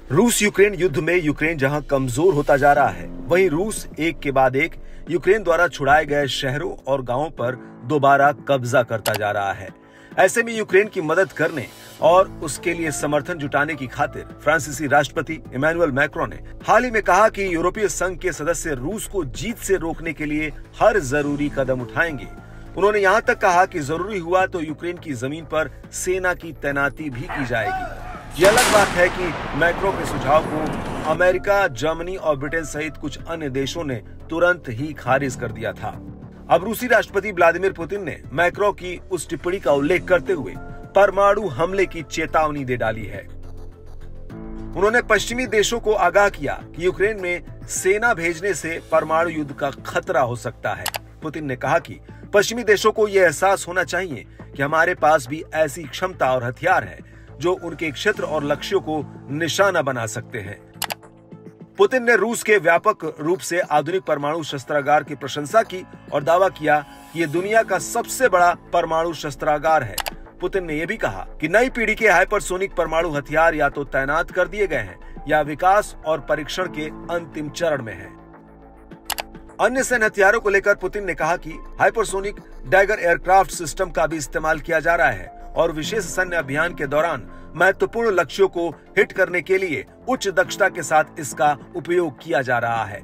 रूस यूक्रेन युद्ध में यूक्रेन जहां कमजोर होता जा रहा है, वहीं रूस एक के बाद एक यूक्रेन द्वारा छुड़ाए गए शहरों और गांवों पर दोबारा कब्जा करता जा रहा है। ऐसे में यूक्रेन की मदद करने और उसके लिए समर्थन जुटाने की खातिर फ्रांसीसी राष्ट्रपति इमैनुअल मैक्रों ने हाल ही में कहा कि यूरोपीय संघ के सदस्य रूस को जीत से रोकने के लिए हर जरूरी कदम उठाएंगे। उन्होंने यहाँ तक कहा कि जरूरी हुआ तो यूक्रेन की जमीन पर सेना की तैनाती भी की जाएगी। ये अलग बात है कि मैक्रो के सुझाव को अमेरिका, जर्मनी और ब्रिटेन सहित कुछ अन्य देशों ने तुरंत ही खारिज कर दिया था। अब रूसी राष्ट्रपति व्लादिमीर पुतिन ने मैक्रो की उस टिप्पणी का उल्लेख करते हुए परमाणु हमले की चेतावनी दे डाली है। उन्होंने पश्चिमी देशों को आगाह किया कि यूक्रेन में सेना भेजने से परमाणु युद्ध का खतरा हो सकता है। पुतिन ने कहा कि पश्चिमी देशों को यह एहसास होना चाहिए कि हमारे पास भी ऐसी क्षमता और हथियार है जो उनके क्षेत्र और लक्ष्यों को निशाना बना सकते हैं। पुतिन ने रूस के व्यापक रूप से आधुनिक परमाणु शस्त्रागार की प्रशंसा की और दावा किया कि यह दुनिया का सबसे बड़ा परमाणु शस्त्रागार है। पुतिन ने यह भी कहा कि नई पीढ़ी के हाइपरसोनिक परमाणु हथियार या तो तैनात कर दिए गए हैं या विकास और परीक्षण के अंतिम चरण में हैं। अन्य सैन्य हथियारों को लेकर पुतिन ने कहा कि हाइपरसोनिक डैगर एयरक्राफ्ट सिस्टम का भी इस्तेमाल किया जा रहा है और विशेष सैन्य अभियान के दौरान महत्वपूर्ण लक्ष्यों को हिट करने के लिए उच्च दक्षता के साथ इसका उपयोग किया जा रहा है।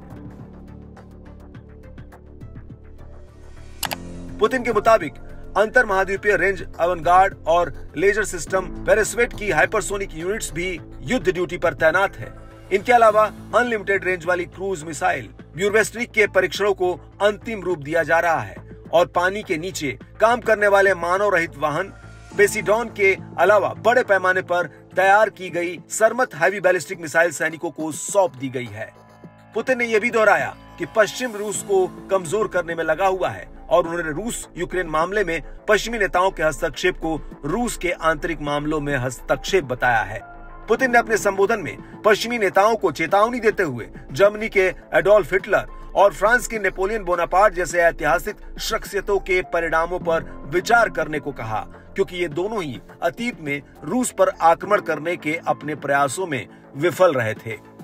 पुतिन के मुताबिक अंतर महाद्वीपीय रेंज अवनगार्ड और लेजर सिस्टम पेरिस्वेट की हाइपरसोनिक यूनिट्स भी युद्ध ड्यूटी पर तैनात है। इनके अलावा अनलिमिटेड रेंज वाली क्रूज मिसाइल ब्यूरवेस्ट्रिक के परीक्षणों को अंतिम रूप दिया जा रहा है और पानी के नीचे काम करने वाले मानव रहित वाहन पेसिडॉन के अलावा बड़े पैमाने पर तैयार की गई सरमत हैवी बैलिस्टिक मिसाइल सैनिकों को सौंप दी गई है। पुतिन ने यह भी दोहराया कि पश्चिम रूस को कमजोर करने में लगा हुआ है और उन्होंने रूस यूक्रेन मामले में पश्चिमी नेताओं के हस्तक्षेप को रूस के आंतरिक मामलों में हस्तक्षेप बताया है। पुतिन ने अपने संबोधन में पश्चिमी नेताओं को चेतावनी देते हुए जर्मनी के एडोल्फ हिटलर और फ्रांस के नेपोलियन बोनापार्ट जैसे ऐतिहासिक शख्सियतों के परिणामों पर विचार करने को कहा, क्योंकि ये दोनों ही अतीत में रूस पर आक्रमण करने के अपने प्रयासों में विफल रहे थे।